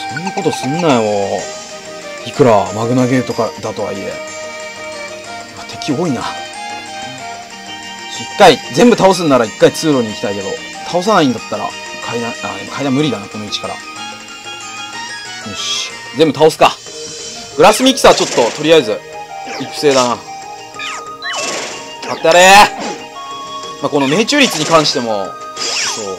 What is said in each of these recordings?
そういうことすんなよ。いくらマグナゲートかだとはいえ。敵多いな。一回、全部倒すんなら一回通路に行きたいけど、倒さないんだったら、階段、でも階段無理だな、この位置から。よし。全部倒すか。グラスミキサーちょっと、とりあえず、育成だな。あったれー。この命中率に関しても、そう。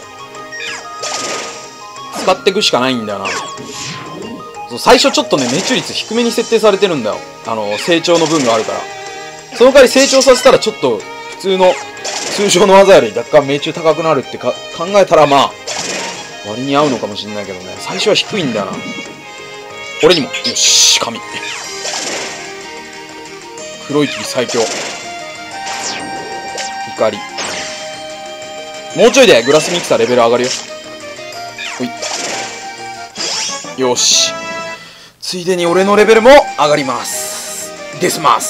使っていくしかないんだよな。そう、最初ちょっとね、命中率低めに設定されてるんだよ。成長の分があるから。その代わり成長させたらちょっと、普通の、通常の技より若干命中高くなるって考えたら割に合うのかもしれないけどね。最初は低いんだよな。俺にも。よし、神。黒い霧最強。怒り。もうちょいでグラスミキサーレベル上がるよ。ほい。よし。ついでに俺のレベルも上がります。ですます。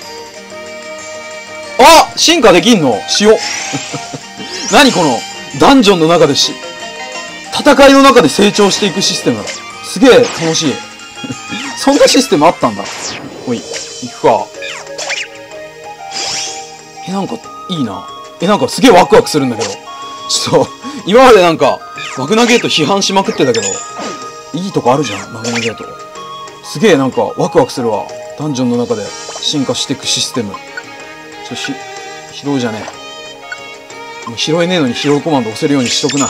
あ、進化できんの？塩。何この、ダンジョンの中で戦いの中で成長していくシステム。すげえ楽しい。そんなシステムあったんだ。ほい、行くか。なんか、いいな。なんかすげえワクワクするんだけど。ちょっと、今までなんか、マグナゲート批判しまくってたけど、いいとこあるじゃん、マグナゲート。すげえなんか、ワクワクするわ。ダンジョンの中で進化していくシステム。拾うじゃねえ。もう拾えねえのに拾うコマンド押せるようにしとくな。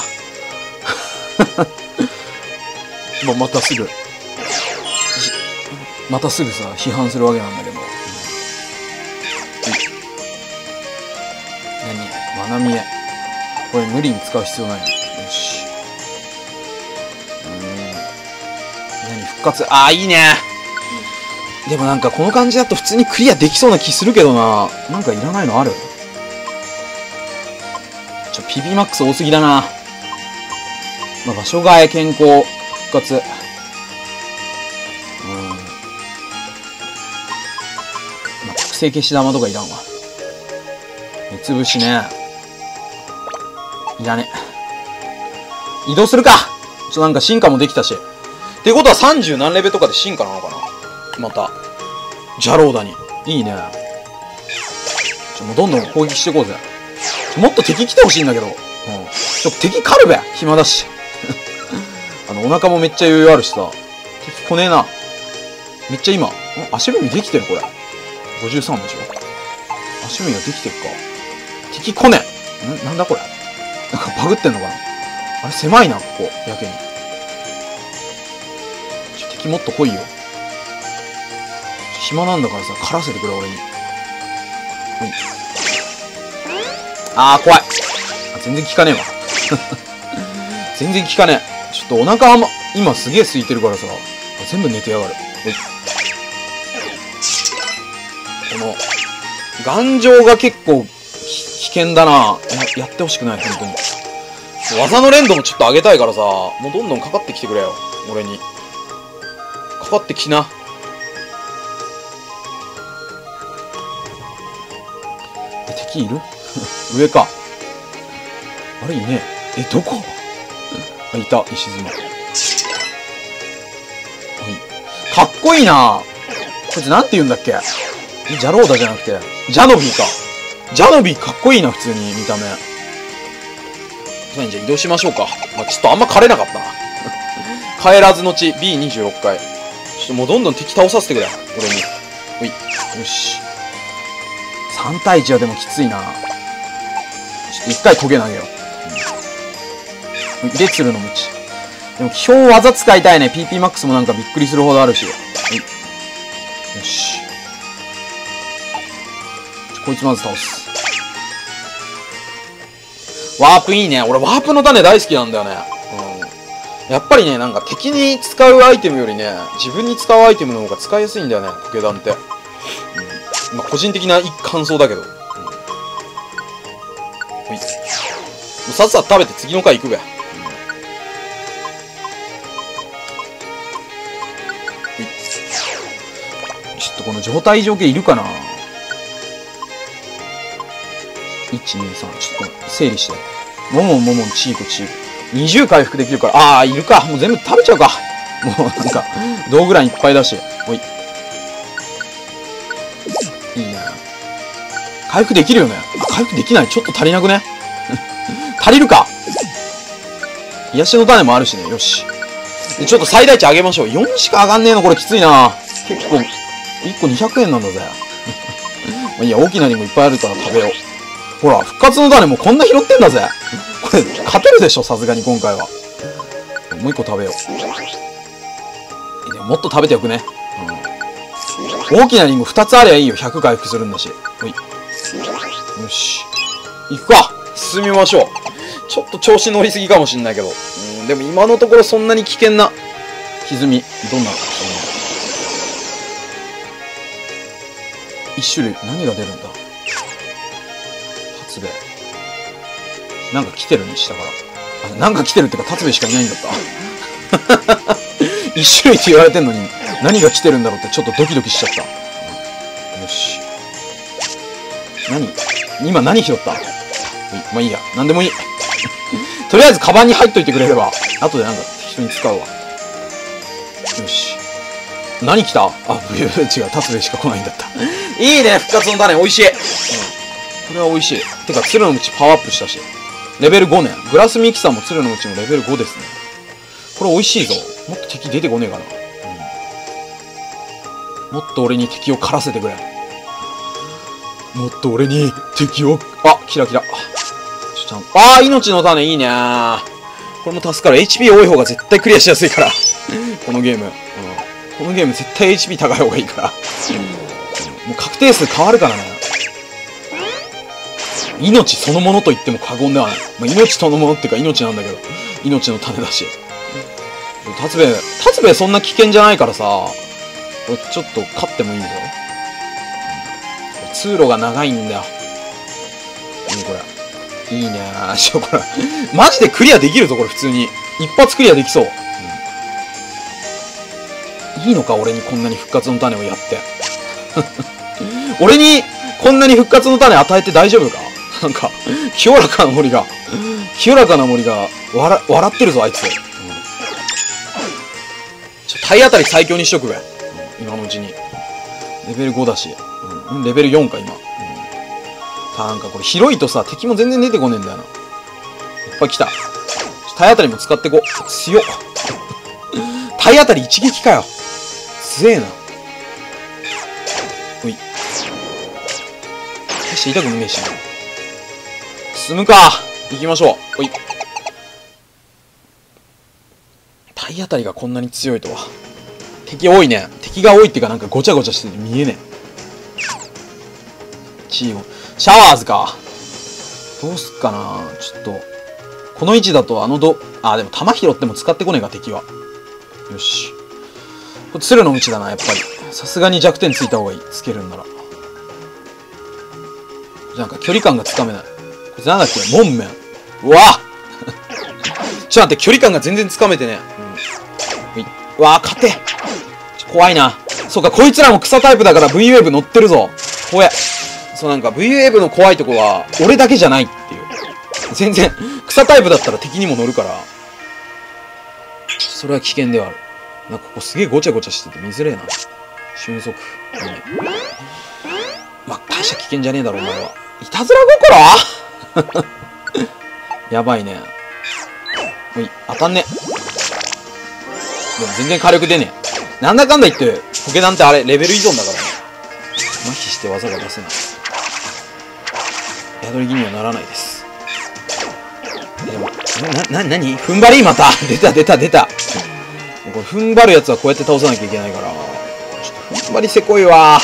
またすぐさ、批判するわけなんだけど。何？マナミエ。これ無理に使う必要ないの。よし。復活。いいね。でもなんかこの感じだと普通にクリアできそうな気するけどな。なんかいらないのある？PBMAX 多すぎだな。場所替え、健康、復活。特性消し玉とかいらんわ。目つぶしね。いらね。移動するか。なんか進化もできたし。ってことは30何レベルとかで進化なのかな。また。ジャローダに。いいね。もうどんどん攻撃していこうぜ。もっと敵来てほしいんだけど。敵狩るべ。暇だし。お腹もめっちゃ余裕あるしさ。敵来ねえな。めっちゃ今。足踏みできてるこれ。53でしょ。足踏みができてるか。敵来ねえ。なんだこれ。なんかバグってんのかな。あれ狭いな、ここ。やけに。敵もっと来いよ。暇なんだからさ、狩らせてくれ、俺に。怖い。全然効かねえわ。全然効かねえ。ちょっとお腹今すげえ空いてるからさ、全部寝てやがる。この、頑丈が結構危険だな。やってほしくない、本当に。技の連動もちょっと上げたいからさ、もうどんどんかかってきてくれよ。俺に。かかってきな。敵いる？上か。あれいねえ。どこ？いた、石妻。かっこいいな。こいつなんて言うんだっけ？ジャローダじゃなくて、ジャノビーか。ジャノビーかっこいいな、普通に見た目。じゃあ移動しましょうか。ちょっとあんま狩れなかったな。帰らずの地 B26 回。ちょっともうどんどん敵倒させてくれ。俺に。ほい。よし。3対1はでもきついな。ちょっと一回トゲ投げよう。で、鶴のムチ。でも基本技使いたいね。PPMAX もなんかびっくりするほどあるし。よし。こいつまず倒す。ワープいいね。俺ワープの種大好きなんだよね。やっぱりね、なんか敵に使うアイテムよりね、自分に使うアイテムの方が使いやすいんだよね、コケダンって。個人的な感想だけど。ほい。さっさと食べて次の回行くべ。ちょっとこの状態条件いるかな ?1、2、3。ちょっと整理して。ももん、チーク。20回復できるから。いるか。もう全部食べちゃうか。 もうなんか、道具欄いっぱいだし。おい。いいね。回復できるよね。回復できない。ちょっと足りなくね。足りるか。癒しの種もあるしね。よし。で、ちょっと最大値上げましょう。4しか上がんねえのこれきついな。結構、1個200円なんだぜ。まあいいや、大きなリンゴいっぱいあるから食べよう。ほら、復活の種もうこんな拾ってんだぜ。これ、勝てるでしょ、さすがに今回は。もう1個食べよう。でももっと食べておくね。大きなリンゴ2つありゃいいよ。100回復するんだし。ほい。よし。行くか。進みましょう。ちょっと調子乗りすぎかもしんないけど。でも今のところそんなに危険な歪み。どんな一種類。何が出るんだ。達兵衛。なんか来てるにしたから。なんか来てるってか、達兵衛しかいないんだった。一種類って言われてんのに、何が来てるんだろうってちょっとドキドキしちゃった。よし。今何拾った？まあいいや。なんでもいい。とりあえずカバンに入っといてくれれば、後でなんか適当に使うわ。よし。何来た？違う。達兵衛しか来ないんだった。いいね、復活の種、美味しい。これは美味しい。てか、鶴の鞭パワーアップしたし。レベル5ね。グラスミキサーも鶴の鞭もレベル5ですね。これ美味しいぞ。もっと敵出てこねえかな。もっと俺に敵を狩らせてくれ。もっと俺に敵を、キラキラ。命の種いいねー。これも助かる。HP 多い方が絶対クリアしやすいから。このゲーム。このゲーム絶対 HP 高い方がいいから。もう確定数変わるからね。命そのものと言っても過言ではない。命そのものっていうか命なんだけど。命の種だし。達兵衛そんな危険じゃないからさ。これちょっと勝ってもいいぞ。通路が長いんだよ。これ。いいねー。これ。マジでクリアできるぞ、これ普通に。一発クリアできそう。いいのか、俺にこんなに復活の種をやって。俺にこんなに復活の種与えて大丈夫か？なんか、清らかな森が笑ってるぞ、あいつ。体当たり最強にしとくべ。今のうちに。レベル5だし。レベル4か、今。なんかこれ広いとさ、敵も全然出てこねえんだよな。いっぱい来た。体当たりも使ってこ。強っ。体当たり一撃かよ。強えな。ほい。大して痛くもねえしな。進むか。行きましょう。ほい。体当たりがこんなに強いとは。敵多いね。敵が多いってかなんかごちゃごちゃしてて見えねえ。シャワーズか。どうすっかな。ちょっと。この位置だとでも弾拾っても使ってこねえか、敵は。よし。これ鶴の鞭だな、やっぱり。さすがに弱点ついた方がいい。つけるんなら。なんか距離感がつかめない。こいつなんだっけ？門面。うわちょっと待って、距離感が全然つかめてね。うわ勝て。怖いな。そうか、こいつらも草タイプだから V ウェーブ乗ってるぞ。怖え。そうなんか V ウェーブの怖いとこは、俺だけじゃないっていう。全然、草タイプだったら敵にも乗るから。それは危険ではある。なんかここすげえごちゃごちゃしてて見づれえな。俊足。大した危険じゃねえだろ、お前は。いたずら心やばいね。おい、当たんね。でも全然火力出ねえ。なんだかんだ言って、ポケダンってあれ、レベル依存だからね。麻痺して技が出せない。宿り気にはならないです。でも、何踏ん張りまた出た。これ踏ん張るやつはこうやって倒さなきゃいけないから。ちょっと踏ん張りせこいわ。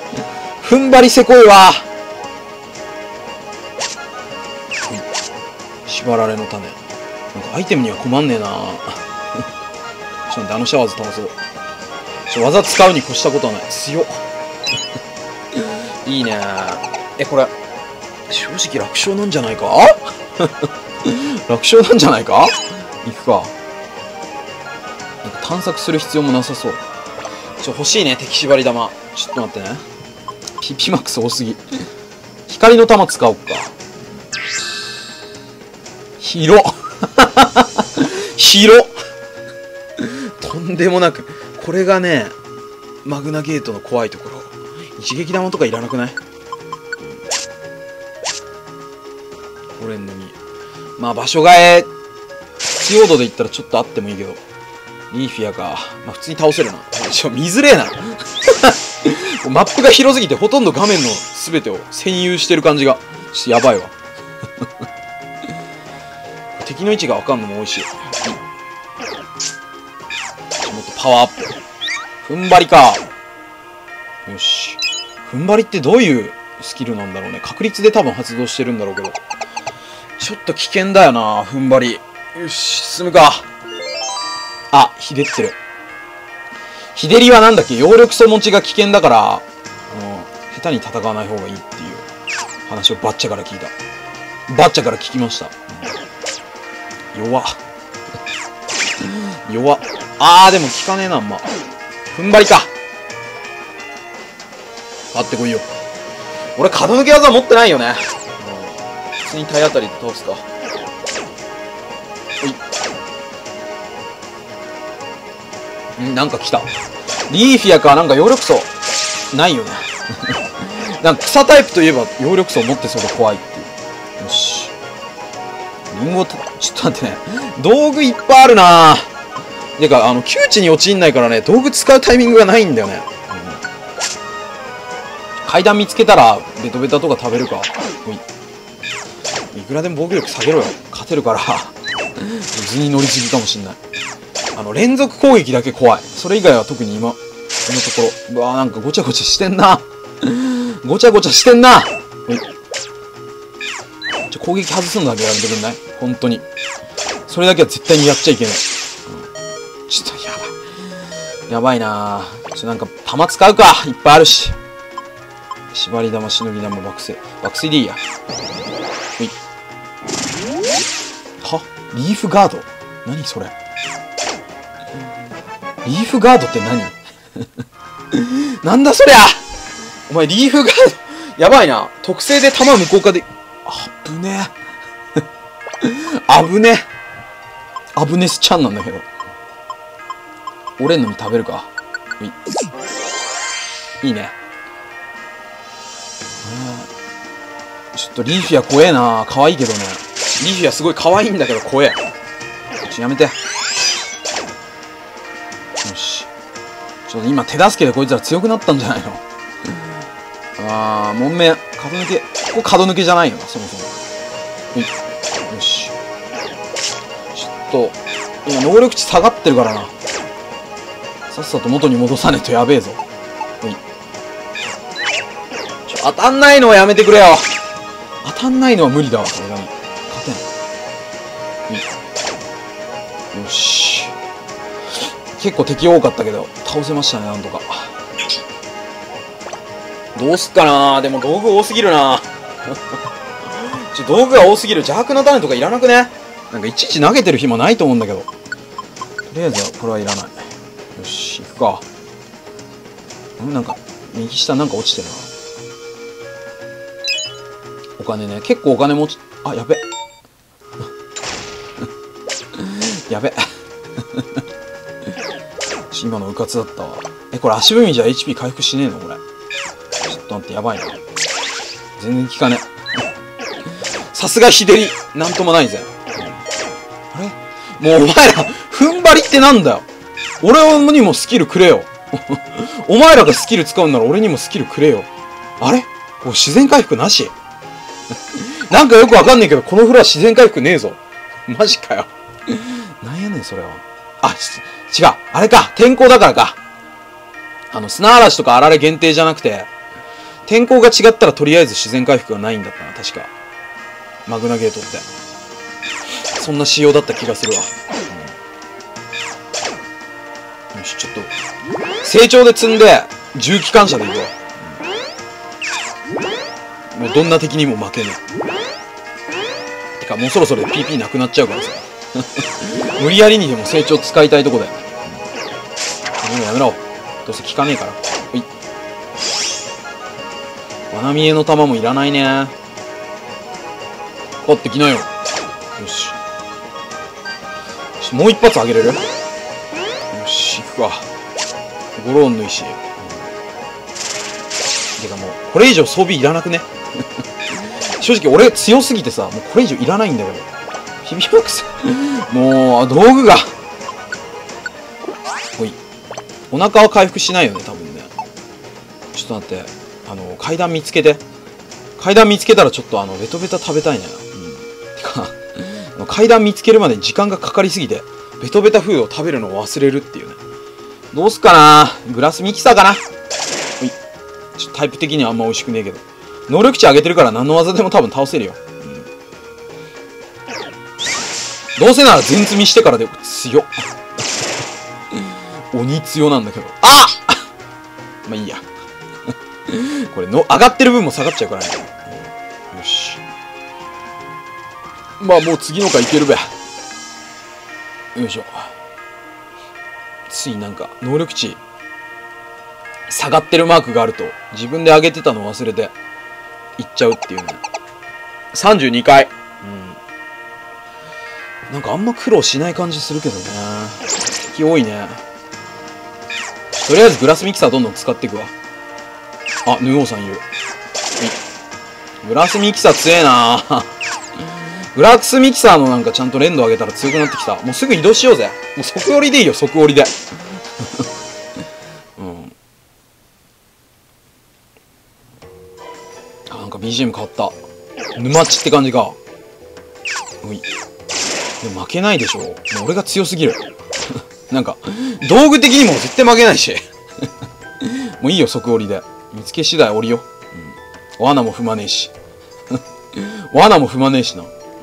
縛られの種。なんかアイテムには困んねえな。ちょっと待って、シャワーズ倒そう。技使うに越したことはない。強っ。いいね。これ、正直楽勝なんじゃないか楽勝なんじゃないか。行くか。なんか探索する必要もなさそう。欲しいね、敵縛り玉。ちょっと待ってね。ピマックス多すぎ。光の玉使おうか。広っとんでもなく。これがね、マグナゲートの怖いところ。一撃玉とかいらなくない？これのに。まあ場所替え、必要度で言ったらちょっとあってもいいけど。リーフィアか。まあ普通に倒せるな。見づれえな。マップが広すぎてほとんど画面の全てを占有してる感じが。ちょっとやばいわ。敵の位置がわかんのも美味しい。もっとパワーアップ。踏ん張りか。よし。踏ん張りってどういうスキルなんだろうね。確率で多分発動してるんだろうけど。ちょっと危険だよな、踏ん張り。よし、進むか。あ、ひでってる。ひでりはなんだっけ、葉緑素持ちが危険だから、下手に戦わない方がいいっていう話をバッチャから聞いた。バッチャから聞きました。弱っ。弱っ。でも効かねえな、まあ。踏ん張りか。あってこいよ。俺、角抜け技持ってないよね。普通に体当たりで倒すか。ほい。なんか来た。リーフィアか、なんか葉緑素。ないよね。なんか草タイプといえば葉緑素を持ってそうで怖いっていう。よし。リンゴ、ちょっと待ってね。道具いっぱいあるなぁ。てか、窮地に陥んないからね、道具使うタイミングがないんだよね。階段見つけたら、ベトベタとか食べるか。いくらでも防御力下げろよ。勝てるから。図に乗りすぎかもしんない。連続攻撃だけ怖い。それ以外は特に今のところ。うわーなんかごちゃごちゃしてんな。ごちゃごちゃしてんな。攻撃外すのだけやめてくんない？本当に。それだけは絶対にやっちゃいけない。ちょっとやばい。やばいなぁ。なんか、弾使うか。いっぱいあるし。縛り玉、しのぎ玉、爆睡。爆睡でいいや。は？リーフガード？何それ？リーフガードって何？なんだそりゃ！お前リーフガード、やばいな。特性で弾無効化で、ぶねえ。危ねえ。アブネスちゃんなんだけど。俺の実食べるか。いいね。ちょっとリーフィア怖えな。可愛いけどね。リーフィアすごい可愛いんだけど怖え。やめて。よし。ちょっと今手助けでこいつら強くなったんじゃないの？門面。角抜け。ここ角抜けじゃないよな、そもそも。よし。ちょっと、今能力値下がってるからな。さっさと元に戻さねえとやべえぞ。当たんないのはやめてくれよ。当たんないのは無理だわ、これが。勝てん。よし。結構敵多かったけど、倒せましたね、なんとか。どうすっかな。でも道具多すぎるな。道具が多すぎる。邪悪な種とかいらなくね？なんかいちいち投げてる暇ないと思うんだけど。とりあえずはこれはいらない。よし、行くか。なんか、右下なんか落ちてるな。お金ね。結構お金持ち、やべ。やべ。今のうかつだったわ。これ足踏みじゃ HP 回復しねえのこれ。ちょっと待って、やばいな。全然効かねえ。さすが日照り。なんともないぜ。あれ？もうお前ら、踏ん張りってなんだよ。俺にもスキルくれよ。お前らがスキル使うんなら俺にもスキルくれよ。あれ？こう自然回復なし？なんかよくわかんねえけど、このフロア自然回復ねえぞ。マジかよ。なんやねん、それは。違う。あれか。天候だからか。砂嵐とかあられ限定じゃなくて、天候が違ったらとりあえず自然回復がないんだったな、確か。マグナゲートって。そんな仕様だった気がするわ。よし、ちょっと、成長で積んで、重機関車でいくわ。もうどんな敵にも負けねえ。てか、もうそろそろ PP なくなっちゃうからさ。無理やりにでも成長使いたいとこだよ。もうやめろ。どうせ効かねえから。罠見えの弾もいらないね。かかってきなよ。よし。もう一発あげれる？よし。 し、行くか。ゴローンの石。てかもう、これ以上装備いらなくね正直俺強すぎてさ、もうこれ以上いらないんだけど。ヒビマックスもう、道具が。ほい。お腹は回復しないよね、多分ね。ちょっと待って。階段見つけて。階段見つけたらちょっとベトベタ食べたいね。てか、階段見つけるまでに時間がかかりすぎて、ベトベタフードを食べるのを忘れるっていうね。どうすっかな。グラスミキサーかな。ほい。ちょっとタイプ的にはあんま美味しくねえけど。能力値上げてるから何の技でも多分倒せるよ。どうせなら全積みしてからで強っ。鬼強なんだけど。あっまあいいや。これの、上がってる分も下がっちゃうからね。よし。まあもう次の回いけるべ。よいしょ。ついなんか、能力値、下がってるマークがあると、自分で上げてたの忘れて、いっちゃうっていうね。32回。なんかあんま苦労しない感じするけどね。敵多いね。とりあえずグラスミキサーどんどん使っていくわ。あ、ヌオーさんいる。グラスミキサー強えなグラスミキサーのなんかちゃんと連動上げたら強くなってきた。もうすぐ移動しようぜ。もう即折りでいいよ、即折りで。あ、なんか BGM 変わった。沼地って感じか。おい。でも負けないでしょ。もう俺が強すぎる。なんか、道具的にも絶対負けないし。もういいよ、即折りで。見つけ次第降りよ。罠も踏まねえし。罠も踏まねえしな。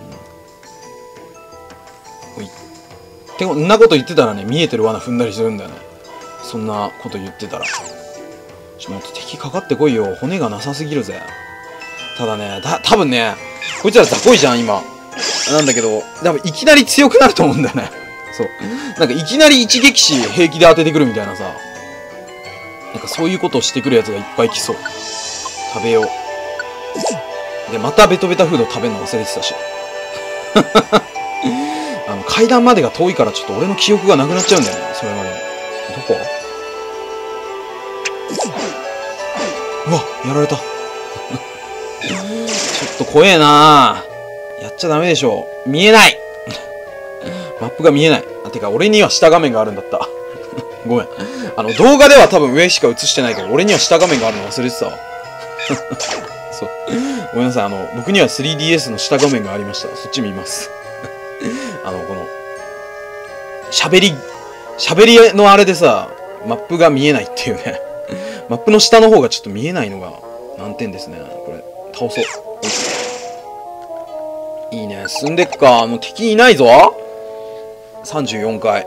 おい。てこんなこと言ってたらね、見えてる罠踏んだりするんだよね。そんなこと言ってたら。もっと敵かかってこいよ。骨がなさすぎるぜ。ただね、多分ね、こいつら雑魚いじゃん、今。なんだけど、多分いきなり強くなると思うんだよね。そう。なんかいきなり一撃死平気で当ててくるみたいなさ。なんかそういうことをしてくるやつがいっぱい来そう。食べよう。で、またベトベタフード食べるの忘れてたし。階段までが遠いからちょっと俺の記憶がなくなっちゃうんだよね。それまでに。どこ？うわ、やられた。ちょっと怖えなぁ。やっちゃダメでしょ。見えないマップが見えない。あ、てか俺には下画面があるんだった。ごめん。動画では多分上しか映してないけど、俺には下画面があるの忘れてたわ。そう。ごめんなさい。僕には 3DS の下画面がありました。そっち見ます。この、喋りのあれでさ、マップが見えないっていうね。マップの下の方がちょっと見えないのが難点ですね。これ、倒そう。いいね。進んでくか。もう敵いないぞ。34回。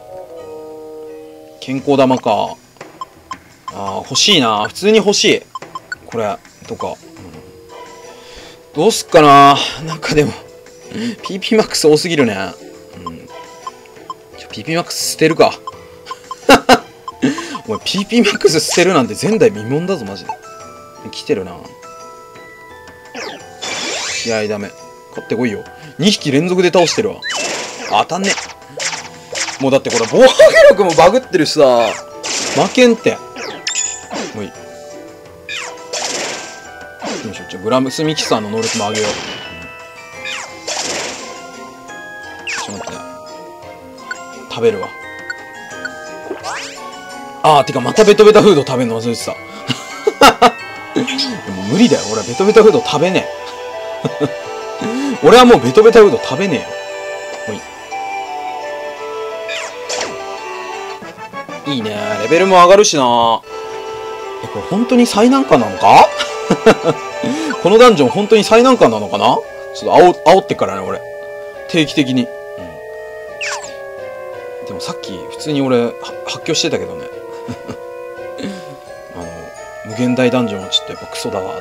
健康玉か。欲しいな。普通に欲しい。これ、とか。どうすっかな。なんかでも、PPMAX 多すぎるね。PPMAX 捨てるか。お前 PPMAX 捨てるなんて前代未聞だぞ、マジで。来てるな。試合ダメ。勝ってこいよ。2匹連続で倒してるわ。当たんね。もうだってこれ防御力もバグってるしさ。負けんって。もういい。よいしょ。グラムスミキサーの能力も上げよう。ちょっと待って。食べるわ。てかまたベトベタフード食べんの忘れてた。でも無理だよ。俺はベトベタフード食べねえ。俺はもうベトベタフード食べねえよ。ほい。いいね。レベルも上がるしな。これ本当に最難関なのか？このダンジョン本当に最難関なのかな？ちょっと煽ってからね、俺。定期的に。でもさっき普通に俺発狂してたけどね。無限大ダンジョンはちょっとやっぱクソだわ、つって。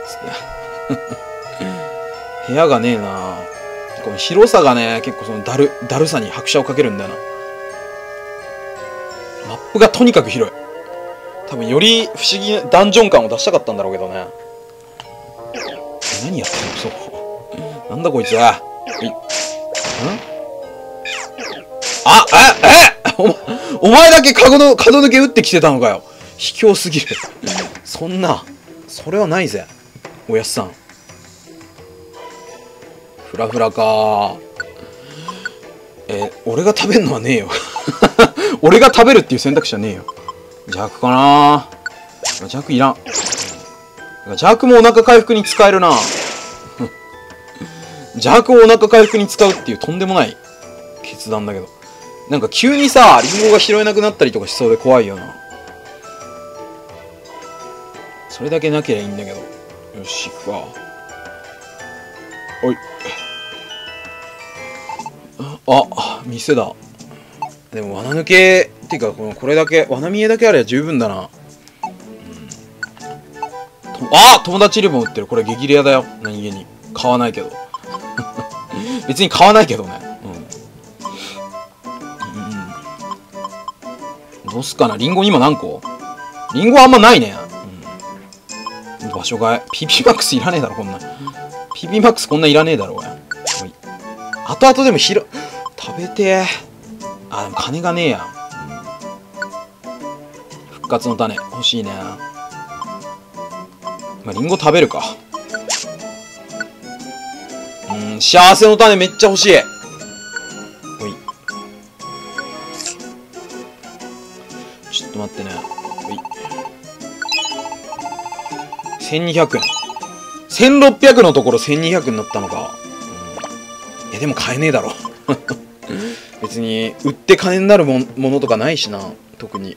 部屋がねえな。この広さがね、結構そのだるさに拍車をかけるんだよな。マップがとにかく広い。多分より不思議なダンジョン感を出したかったんだろうけどね。何やってんの？そう。なんだこいつは。 あ、お前だけ角抜け打ってきてたのかよ。卑怯すぎる。そんな、それはないぜ。おやっさん。フラフラか。俺が食べるのはねえよ。俺が食べるっていう選択肢はねえよ。弱かな。弱いらん。弱もお腹回復に使えるな。弱をお腹回復に使うっていうとんでもない決断だけど。なんか急にさ、リンゴが拾えなくなったりとかしそうで怖いよな。それだけなければいいんだけど。よし、行くか。おい。あ、店だ。でも罠抜け、っていうかこれだけ、罠見えだけあれば十分だな。友達リボン売ってる。これ激レアだよ。何気に。買わないけど。別に買わないけどね。どうすっかな。リンゴ今何個？リンゴあんまないね。場所替え。PP マックスいらねえだろ、こんな。PP マックスこんないらねえだろ、おい。後々でも食べてー。でも金がねえや。復活の種。欲しいね。リンゴ食べるか。幸せの種めっちゃ欲しい。ほい。ちょっと待ってね。ほい。1200円。1600のところ1200になったのか。いや、でも買えねえだろ。別に、売って金になるものとかないしな。特に。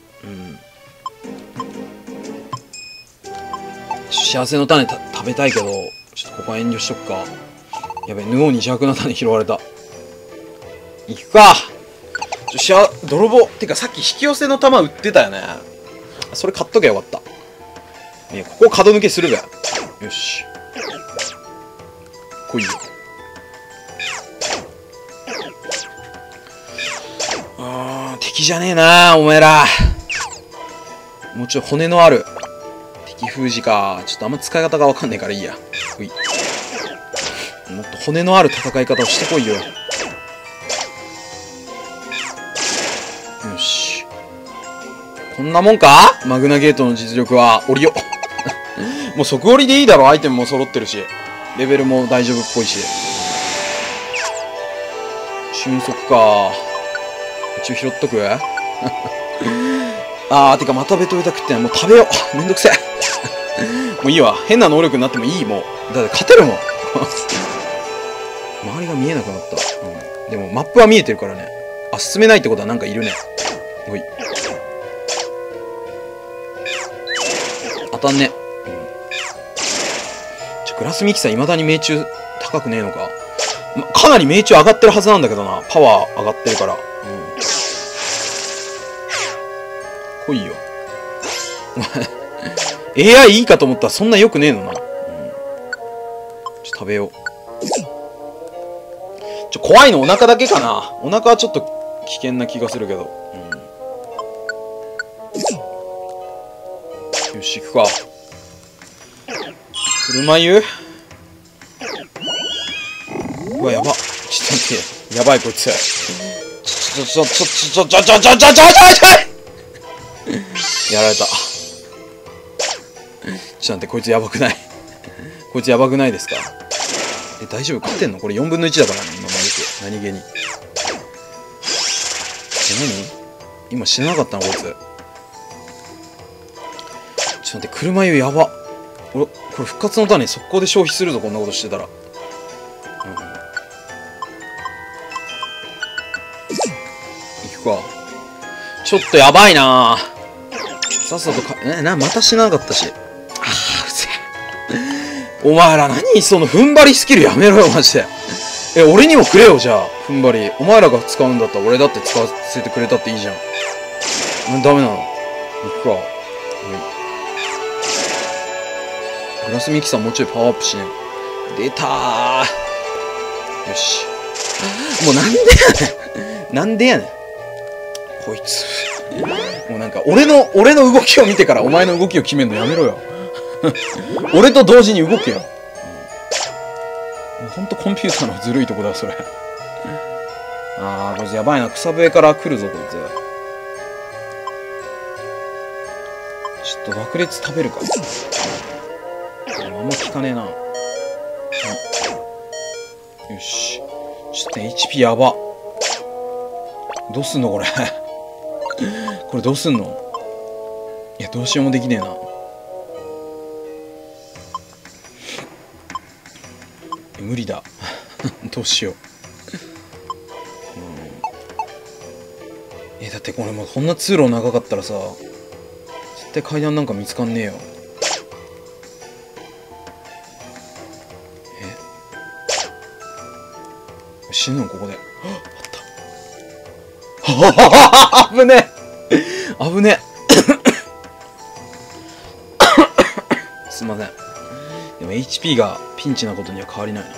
幸せの種食べたいけど、ちょっとここは遠慮しとくか。やべ、ヌオに邪悪な種拾われた。行くか。泥棒。てかさっき引き寄せの玉売ってたよね。それ買っときゃよかった。いや、ここ角抜けするべ。よし。来いよ。敵じゃねえなお前ら。もうちょい骨のある。敵封じか。ちょっとあんま使い方がわかんねえからいいや。ほい。もっと骨のある戦い方をしてこいよ。よし。こんなもんかマグナゲートの実力は。降りよ。もう即降りでいいだろ。アイテムも揃ってるし。レベルも大丈夫っぽいし。俊足か。一応拾っとくてかまたベトベタ食ってない。もう食べよう。めんどくせえ。もういいわ。変な能力になってもいい、もう。だって勝てるもん。周りが見えなくなった。でもマップは見えてるからね。進めないってことはなんかいるね。ほい。当たんね。グラスミキサー未だに命中高くねえのか。かなり命中上がってるはずなんだけどな。パワー上がってるから。来いよ。AI いいかと思ったらそんな良くねえのな。食べよう。怖いのお腹だけかな。お腹はちょっと危険な気がするけど。よし、行くか。車湯？うわ、やば。ちょっと待って。やばい、こいつ。やられた。ちょっと待って、こいつやばくない。こいつやばくないですか？大丈夫？勝ってんの？これ4分の1だからね、今まで何気に。何？今死ななかったのこいつ。ちょっと待って、車湯やば。俺、これ復活の種速攻で消費するぞ、こんなことしてたら。行くか。ちょっとやばいなぁ。さっさとまた死ななかったし。うぜえ。お前ら何その踏ん張りスキルやめろよ、マジで。俺にもくれよ、じゃあ。踏ん張り。お前らが使うんだったら俺だって使わせてくれたっていいじゃん。ダメなの。行くか。グラスミキサーもうちょいパワーアップしね。出たー。よし。もうなんでやねん。なんでやねん。こいつ。もうなんか、俺の動きを見てからお前の動きを決めるのやめろよ。俺と同時に動けよ。もうほんとコンピューターのずるいとこだ、それ。 あー、こいつやばいな。草笛から来るぞ、こいつ。ちょっと爆裂食べるか。あんま効かねえな。よし。ちょっと HP やば。どうすんのこれ。これどうすんの？いや、どうしようもできねえな。無理だ。どうしよう。だってこれもうこんな通路長かったらさ、絶対階段なんか見つかんねえよ。死ぬのここで。あった。危ねえ危ねえすいません。でも HP がピンチなことには変わりないな。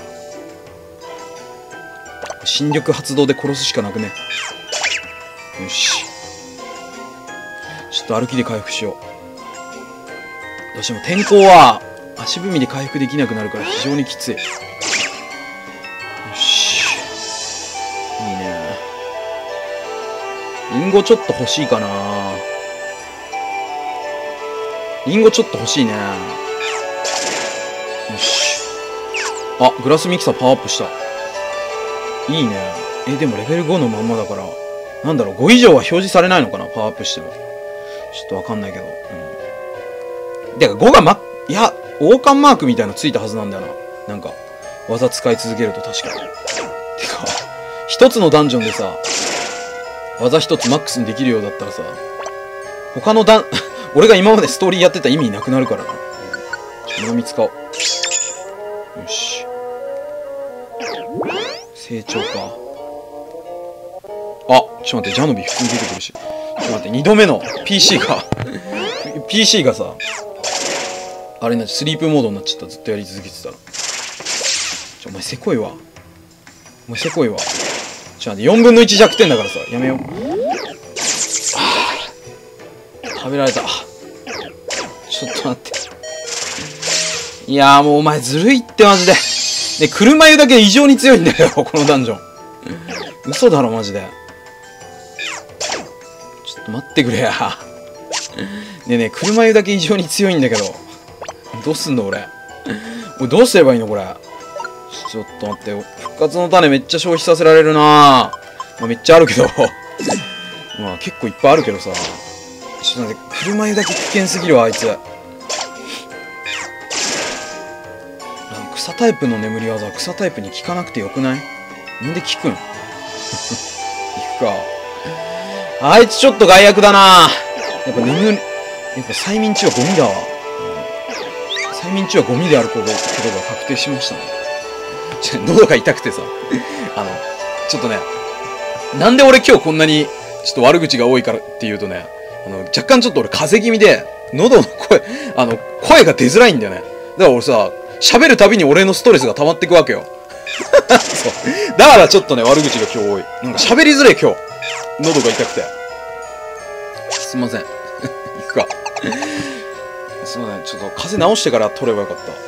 新力発動で殺すしかなくね。よし。ちょっと歩きで回復しよう。どうしても天候は足踏みで回復できなくなるから非常にきつい。よし。いいね。リンゴちょっと欲しいかな。リンゴちょっと欲しいね。よし。あ、グラスミキサーパワーアップした。いいね。でもレベル5のまんまだから、なんだろう、5以上は表示されないのかな、パワーアップしても。ちょっとわかんないけど。で、5がいや、王冠マークみたいなのついたはずなんだよな。なんか、技使い続けると確かに。てか、一つのダンジョンでさ、技一つマックスにできるようだったらさ、他の俺が今までストーリーやってた意味なくなるからな。物見使おう。よし。成長か。あ、ちょっと待って、ジャノビ普通に出てくるし。ちょっと待って、2度目の PC がさ、あれな、スリープモードになっちゃった。ずっとやり続けてたら。お前せこいわ。お前せこいわ。ちょっと待って、4分の1弱点だからさ、やめよう。食べられた。ちょっと待って。いやーもうお前ずるいってマジで。で、車湯だけ異常に強いんだよ、このダンジョン。嘘だろ、マジで。ちょっと待ってくれや。ねえねえ、車湯だけ異常に強いんだけど。どうすんの俺。俺どうすればいいのこれ。ちょっと待ってよ。復活の種めっちゃ消費させられるなぁ。まあめっちゃあるけど。まあ結構いっぱいあるけどさ。ちょっと待って、車湯だけ危険すぎるわ、あいつ。草タイプの眠り技は草タイプに効かなくてよくない？なんで効くん？効くか。あいつちょっと害悪だな。やっぱ催眠中はゴミだわ。催眠中はゴミであることが確定しましたね。喉が痛くてさ。ちょっとね、なんで俺今日こんなにちょっと悪口が多いからっていうとね、若干ちょっと俺風邪気味で、喉の声が出づらいんだよね。だから俺さ、喋るたびに俺のストレスが溜まってくわけよ。そう。だからちょっとね、悪口が今日多い。なんか喋りづれ今日。喉が痛くて。すいません。行くか。すいません。ちょっと風邪治してから撮ればよかった。